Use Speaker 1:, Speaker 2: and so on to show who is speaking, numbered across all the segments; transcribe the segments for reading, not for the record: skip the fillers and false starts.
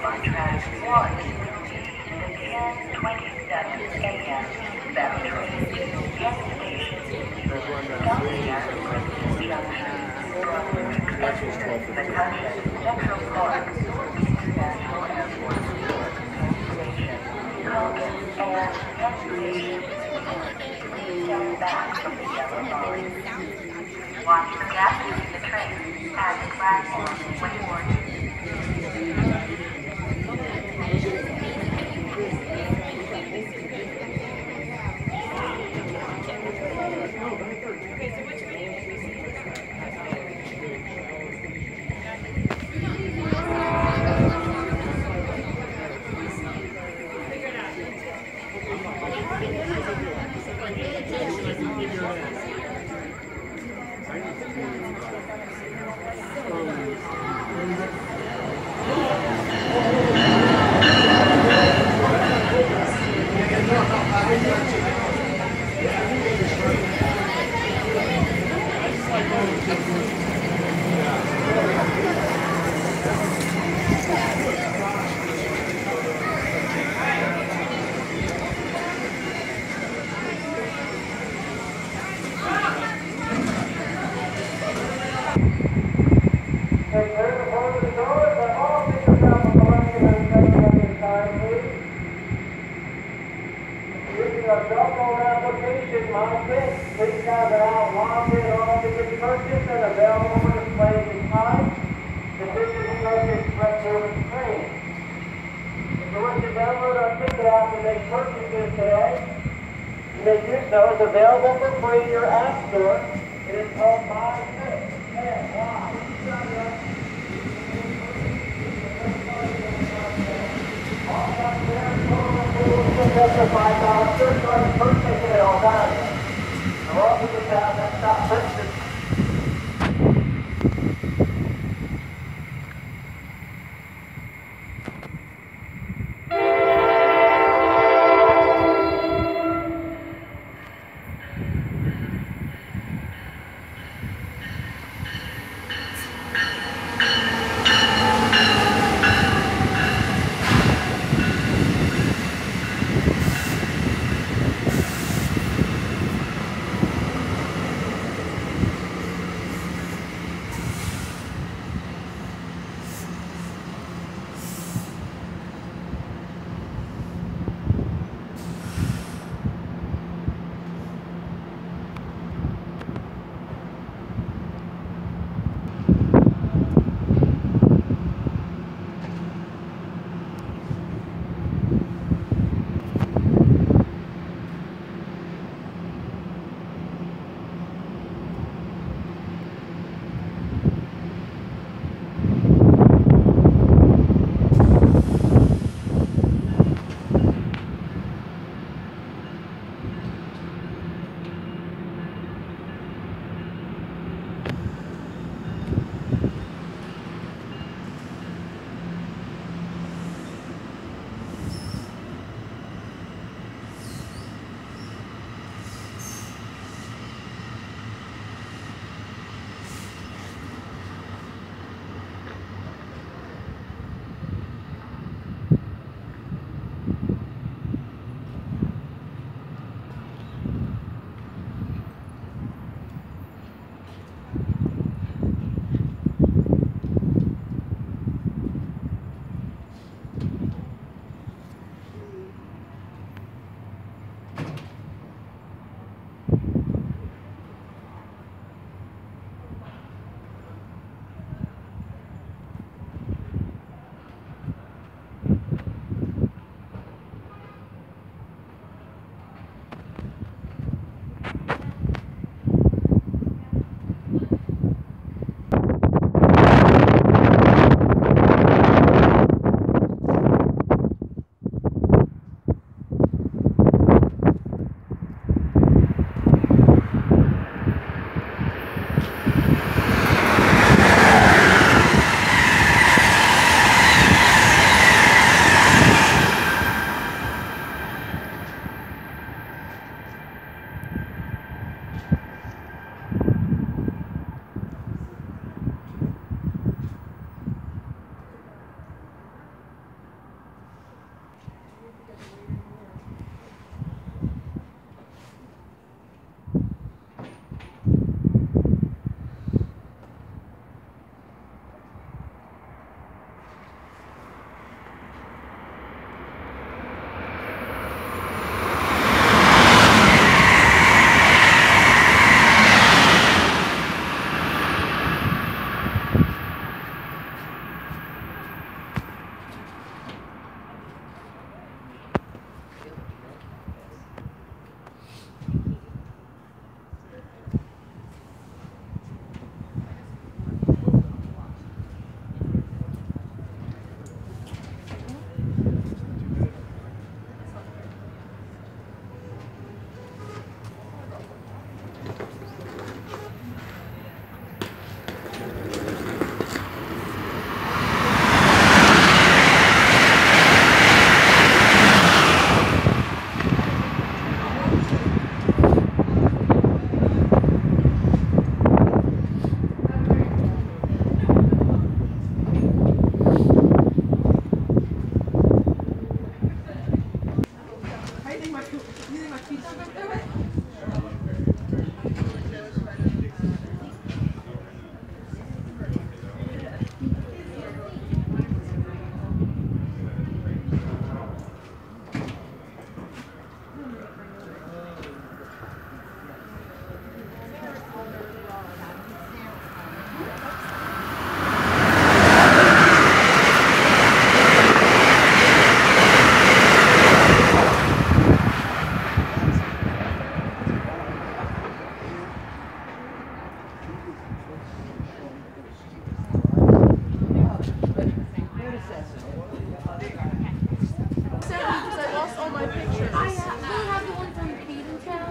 Speaker 1: on track 1, the 10:27 a.m. bound train. Destination Southia, Princeton Junction, Brunswick, Essex, McCutcheon, Central Park, International Airport, Penn Station, Colgan, and Penn Station. Please stand back from the yellow line. Watch the gap between the trains at the platform when warning.
Speaker 2: Please have it out logged in all tickets purchased and available for display in time. This is the Acela Express service train. If you wish to download our ticket app and make purchases today, you may do so. It's available for free in your app store. It is called Buy 6, 10, Y. All got there, total $5 surcharge per ticket at all times. We're also going to have that stop Princeton.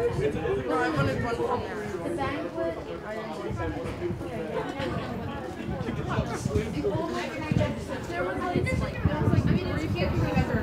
Speaker 3: No, I wanted one from there.
Speaker 4: The banquet. There was like, I mean, it's cute because you guys are